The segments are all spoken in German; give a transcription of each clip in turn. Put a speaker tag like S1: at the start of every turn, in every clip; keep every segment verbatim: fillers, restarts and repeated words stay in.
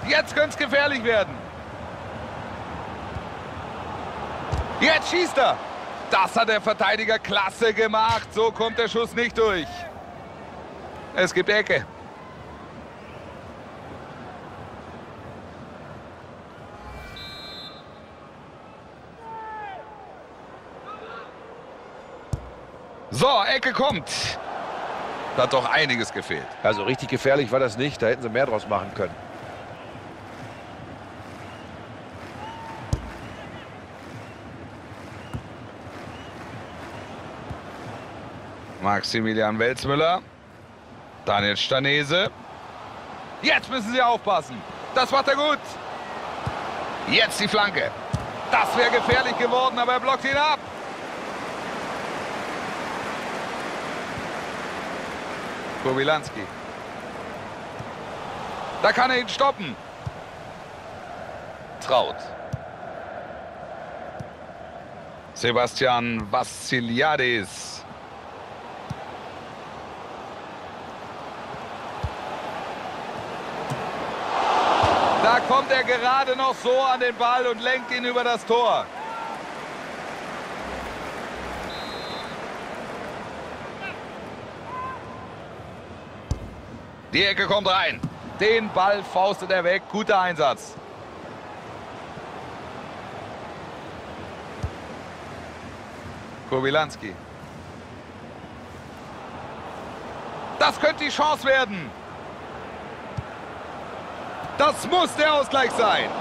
S1: Jetzt könnte es gefährlich werden. Jetzt schießt er. Das hat der Verteidiger klasse gemacht. So kommt der Schuss nicht durch. Es gibt Ecke. So, Ecke kommt. Da hat doch einiges gefehlt.
S2: Also richtig gefährlich war das nicht. Da hätten sie mehr draus machen können.
S1: Maximilian Welzmüller. Daniel Stanese. Jetzt müssen sie aufpassen. Das macht er gut. Jetzt die Flanke. Das wäre gefährlich geworden, aber er blockt ihn ab. Kobylanski. Da kann er ihn stoppen. Traut. Sebastian Vassiliadis. Da kommt er gerade noch so an den Ball und lenkt ihn über das Tor. Die Ecke kommt rein. Den Ball faustet er weg. Guter Einsatz. Kobylanski. Das könnte die Chance werden. Das muss der Ausgleich sein.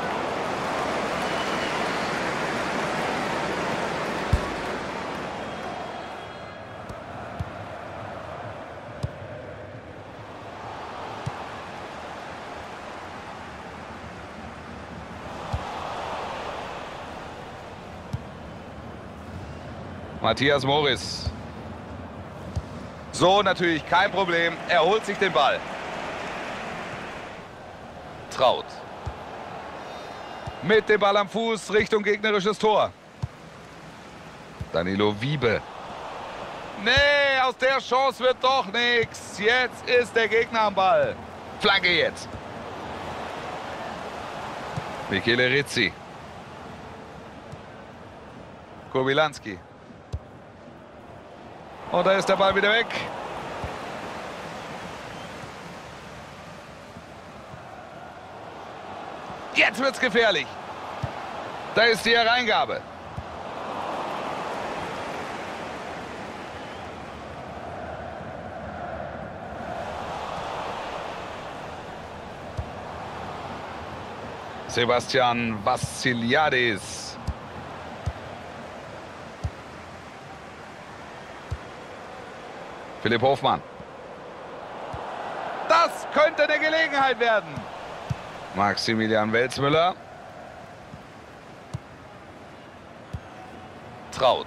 S1: Matthias Morris. So, natürlich kein Problem. Er holt sich den Ball. Traut. Mit dem Ball am Fuß Richtung gegnerisches Tor. Danilo Wiebe. Nee, aus der Chance wird doch nichts. Jetzt ist der Gegner am Ball. Flanke jetzt. Michele Rizzi. Kobylanski. Und da ist der Ball wieder weg. Jetzt wird's gefährlich. Da ist die Hereingabe. Sebastian Vassiliadis. Philipp Hofmann. Das könnte eine Gelegenheit werden. Maximilian Welzmüller. Traut.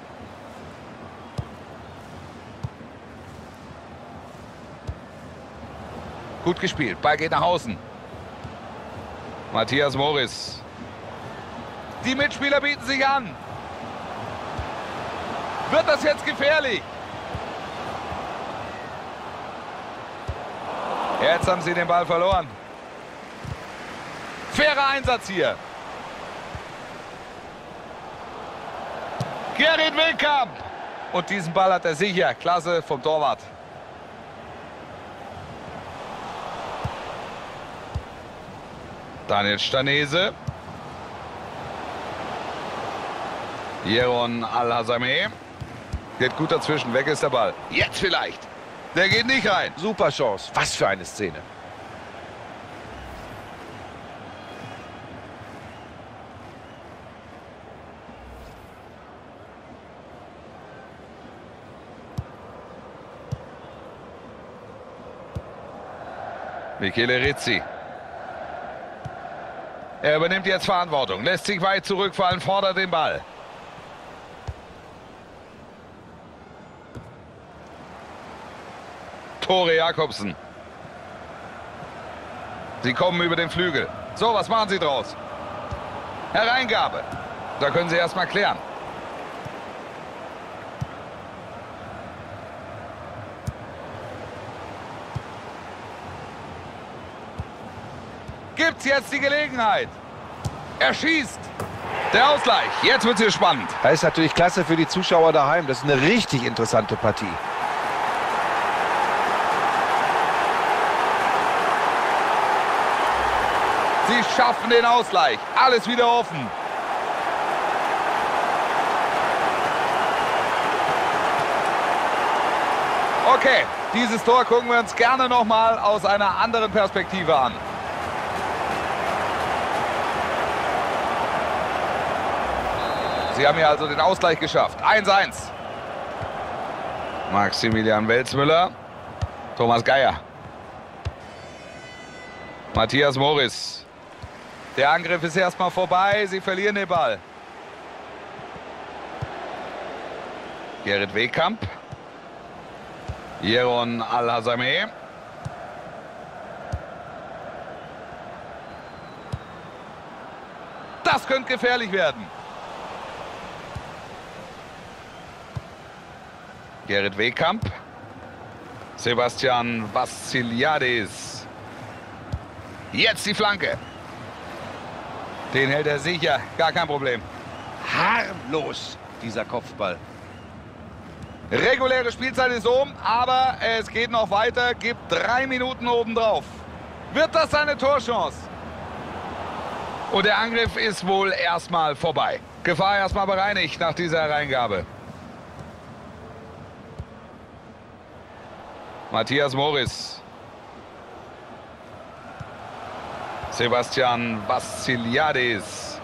S1: Gut gespielt. Ball geht nach außen. Matthias Morris. Die Mitspieler bieten sich an. Wird das jetzt gefährlich? Jetzt haben sie den Ball verloren. Fairer Einsatz hier. Gerrit Wildkamp. Und diesen Ball hat er sicher. Klasse vom Torwart. Daniel Stanese. Jeroen Al-Hazameh. Geht gut dazwischen. Weg ist der Ball. Jetzt vielleicht. Der geht nicht rein.
S2: Super Chance. Was für eine Szene.
S1: Michele Rizzi. Er übernimmt jetzt Verantwortung, lässt sich weit zurückfallen, fordert den Ball. Tore Jakobsen. Sie kommen über den Flügel. So, was machen sie draus? Hereingabe. Da können sie erstmal klären. Gibt's jetzt die Gelegenheit. Er schießt. Der Ausgleich. Jetzt wird es hier spannend.
S2: Das ist natürlich klasse für die Zuschauer daheim. Das ist eine richtig interessante Partie.
S1: Sie schaffen den Ausgleich. Alles wieder offen. Okay, dieses Tor gucken wir uns gerne nochmal aus einer anderen Perspektive an. Sie haben hier also den Ausgleich geschafft. eins eins. Maximilian Welzmüller. Thomas Geier. Matthias Morris. Der Angriff ist erstmal vorbei. Sie verlieren den Ball. Gerrit Wehkamp. Jeroen Al-Hazameh. Das könnte gefährlich werden. Gerrit Wehkamp. Sebastian Vassiliadis. Jetzt die Flanke. Den hält er sicher. Gar kein Problem.
S2: Harmlos, dieser Kopfball.
S1: Reguläre Spielzeit ist um, aber es geht noch weiter. Gibt drei Minuten obendrauf. Wird das eine Torchance? Und der Angriff ist wohl erstmal vorbei. Gefahr erstmal bereinigt nach dieser Hereingabe. Matthias Morris. Sebastian Vassiliadis.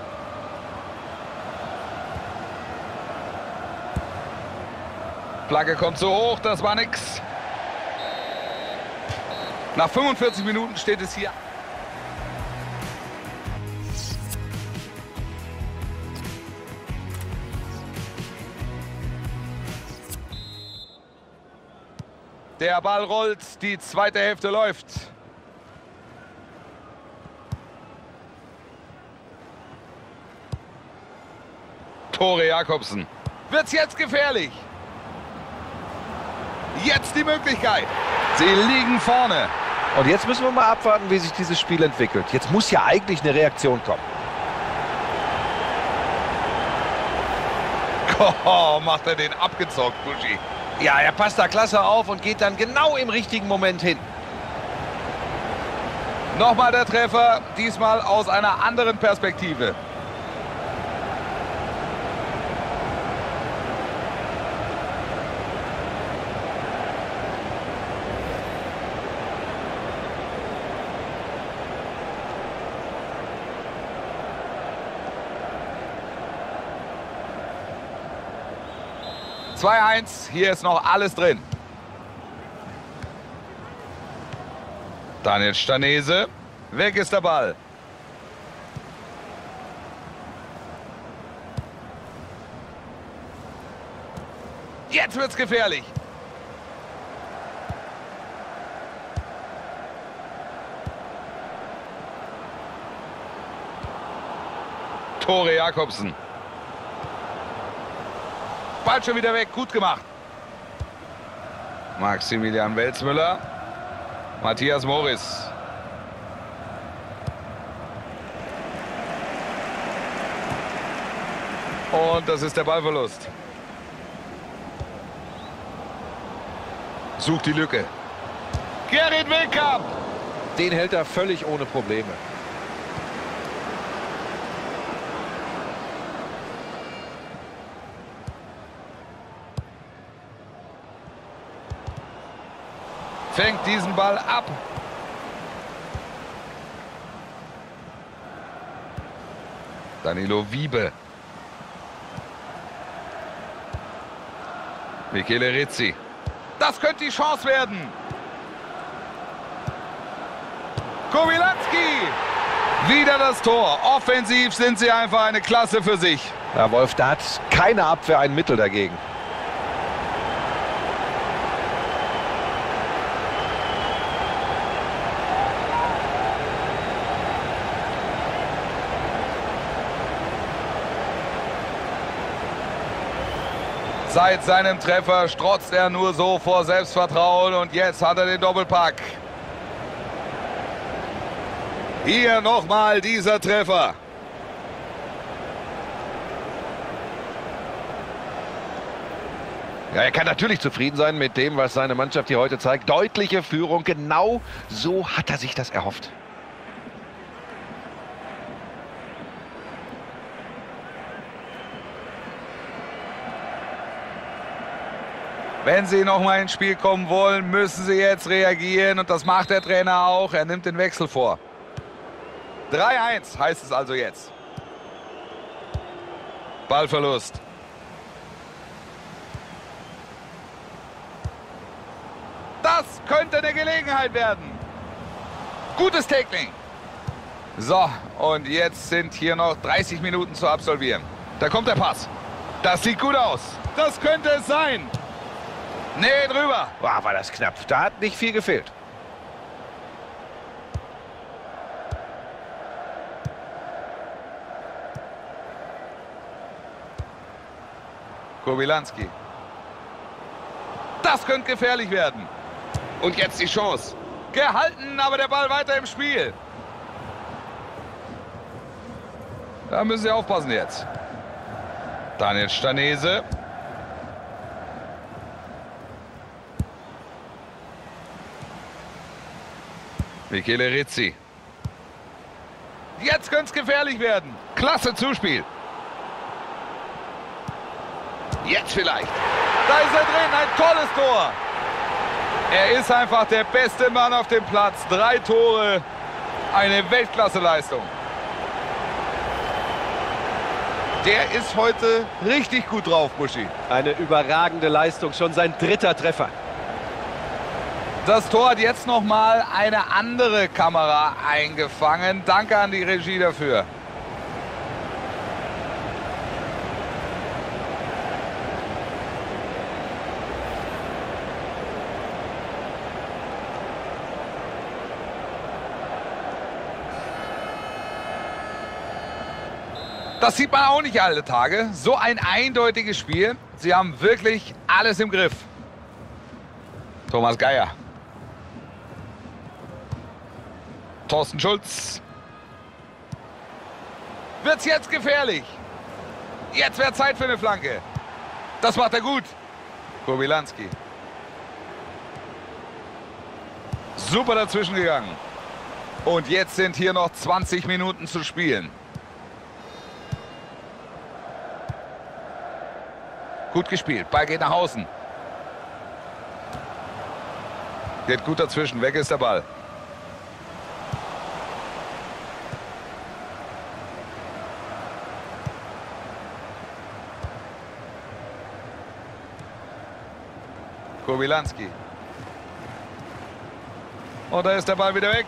S1: Flagge kommt zu hoch, das war nix. Nach fünfundvierzig Minuten steht es hier. Der Ball rollt, die zweite Hälfte läuft. Tore Jakobsen. Wird's jetzt gefährlich? Jetzt die Möglichkeit. Sie liegen vorne.
S2: Und jetzt müssen wir mal abwarten, wie sich dieses Spiel entwickelt. Jetzt muss ja eigentlich eine Reaktion kommen.
S1: Oh, macht er den abgezockt, Buschi.
S2: Ja, er passt da klasse auf und geht dann genau im richtigen Moment hin.
S1: Nochmal der Treffer, diesmal aus einer anderen Perspektive. zwei eins, hier ist noch alles drin. Daniel Stanese, weg ist der Ball. Jetzt wird's gefährlich. Tore Jakobsen. Ball schon wieder weg, gut gemacht. Maximilian Welzmüller. Matthias Morris. Und das ist der Ballverlust. Sucht die Lücke. Gerrit Wehkamp.
S2: Den hält er völlig ohne Probleme.
S1: Fängt diesen Ball ab. Danilo Wiebe. Michele Rizzi. Das könnte die Chance werden. Kobylanski. Wieder das Tor. Offensiv sind sie einfach eine Klasse für sich.
S2: Ja, Wolf, da hat keine Abwehr ein Mittel dagegen.
S1: Seit seinem Treffer strotzt er nur so vor Selbstvertrauen und jetzt hat er den Doppelpack. Hier nochmal dieser Treffer.
S2: Ja, er kann natürlich zufrieden sein mit dem, was seine Mannschaft hier heute zeigt. Deutliche Führung, genau so hat er sich das erhofft.
S1: Wenn Sie noch mal ins Spiel kommen wollen, müssen Sie jetzt reagieren. Und das macht der Trainer auch. Er nimmt den Wechsel vor. drei eins heißt es also jetzt. Ballverlust. Das könnte eine Gelegenheit werden. Gutes Tackling. So, und jetzt sind hier noch dreißig Minuten zu absolvieren. Da kommt der Pass. Das sieht gut aus. Das könnte es sein. Nee, drüber.
S2: Boah, war das knapp. Da hat nicht viel gefehlt.
S1: Kobylanski. Das könnte gefährlich werden. Und jetzt die Chance. Gehalten, aber der Ball weiter im Spiel. Da müssen Sie aufpassen jetzt. Daniel Stanese. Michele Rizzi. Jetzt könnte es gefährlich werden. Klasse Zuspiel. Jetzt vielleicht. Da ist er drin, ein tolles Tor. Er ist einfach der beste Mann auf dem Platz. Drei Tore, eine Weltklasse-Leistung. Der ist heute richtig gut drauf, Buschi.
S2: Eine überragende Leistung, schon sein dritter Treffer.
S1: Das Tor hat jetzt noch mal eine andere Kamera eingefangen. Danke an die Regie dafür. Das sieht man auch nicht alle Tage. So ein eindeutiges Spiel. Sie haben wirklich alles im Griff. Thomas Geier. Thorsten Schulz. Wird's jetzt gefährlich? Jetzt wäre Zeit für eine Flanke. Das macht er gut. Kobylanski. Super dazwischen gegangen. Und jetzt sind hier noch zwanzig Minuten zu spielen. Gut gespielt. Ball geht nach außen. Geht gut dazwischen. Weg ist der Ball. Kobylanski. Und da ist der Ball wieder weg.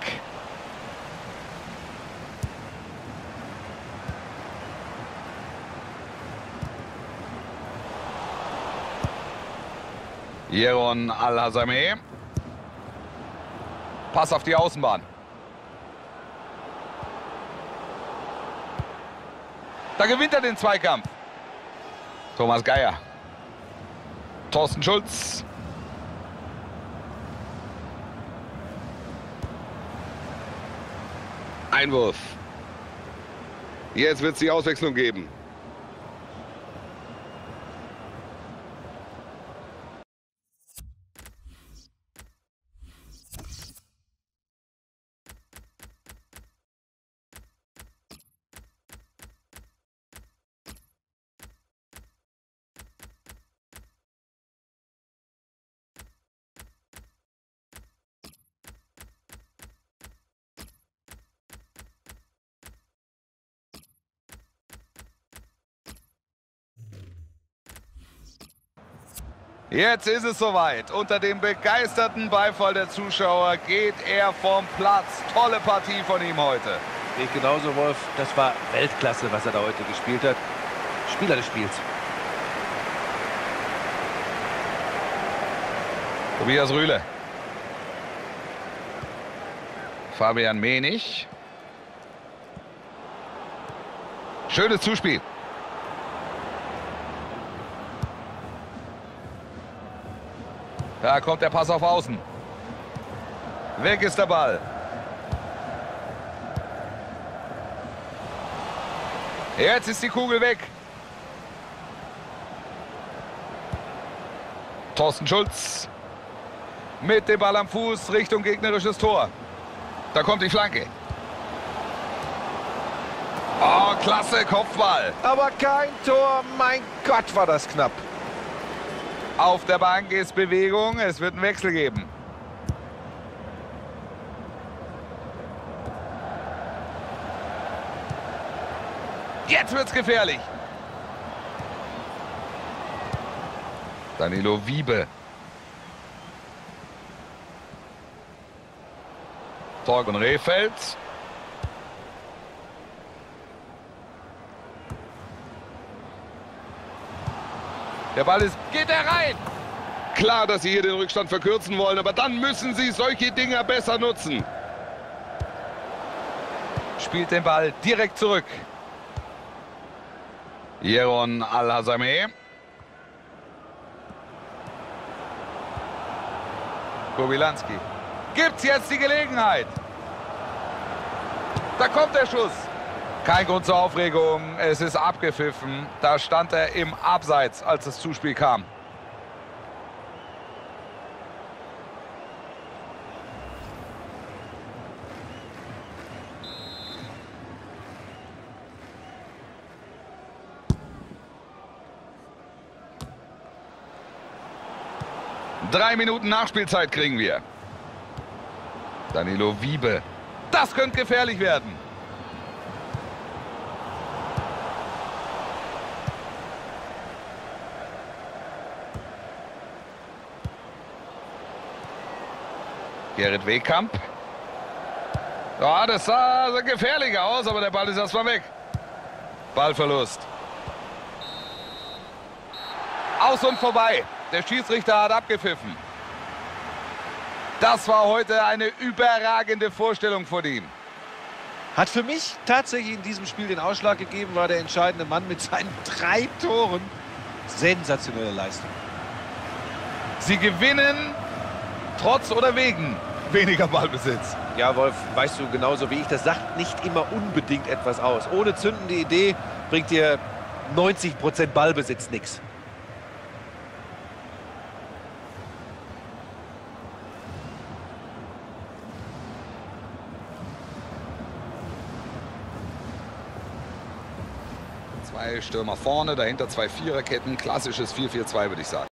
S1: Jeroen Al-Hazameh. Pass auf die Außenbahn. Da gewinnt er den Zweikampf. Thomas Geier. Thorsten Schulz. Einwurf. Jetzt wird es die Auswechslung geben. Jetzt ist es soweit. Unter dem begeisterten Beifall der Zuschauer geht er vom Platz. Tolle Partie von ihm heute.
S2: Nicht genauso, Wolf. Das war Weltklasse, was er da heute gespielt hat. Spieler des Spiels.
S1: Tobias Rühle. Fabian Menig. Schönes Zuspiel. Da kommt der Pass auf Außen. Weg ist der Ball. Jetzt ist die Kugel weg. Thorsten Schulz mit dem Ball am Fuß Richtung gegnerisches Tor. Da kommt die Flanke. Oh, klasse Kopfball.
S2: Aber kein Tor. Mein Gott, war das knapp.
S1: Auf der Bank ist Bewegung. Es wird einen Wechsel geben. Jetzt wird's gefährlich. Danilo Wiebe. Torgen Rehfeld. Der Ball ist... Geht er rein? Klar, dass sie hier den Rückstand verkürzen wollen, aber dann müssen sie solche Dinger besser nutzen. Spielt den Ball direkt zurück. Jeroen Al-Hazameh. Kobylanski. Gibt's jetzt die Gelegenheit? Da kommt der Schuss. Kein Grund zur Aufregung. Es ist abgepfiffen. Da stand er im Abseits, als das Zuspiel kam. Drei Minuten Nachspielzeit kriegen wir. Danilo Wiebe. Das könnte gefährlich werden. Gerrit Wehkamp. Ja, das sah gefährlich aus, aber der Ball ist erstmal weg. Ballverlust. Aus und vorbei. Der Schiedsrichter hat abgepfiffen. Das war heute eine überragende Vorstellung von ihm.
S2: Hat für mich tatsächlich in diesem Spiel den Ausschlag gegeben, war der entscheidende Mann mit seinen drei Toren. Sensationelle Leistung.
S1: Sie gewinnen trotz oder wegen weniger Ballbesitz.
S2: Ja, Wolf, weißt du genauso wie ich, das sagt nicht immer unbedingt etwas aus. Ohne zündende Idee bringt dir neunzig Prozent Ballbesitz nichts.
S1: Zwei Stürmer vorne, dahinter zwei Viererketten. Klassisches vier vier zwei, würde ich sagen.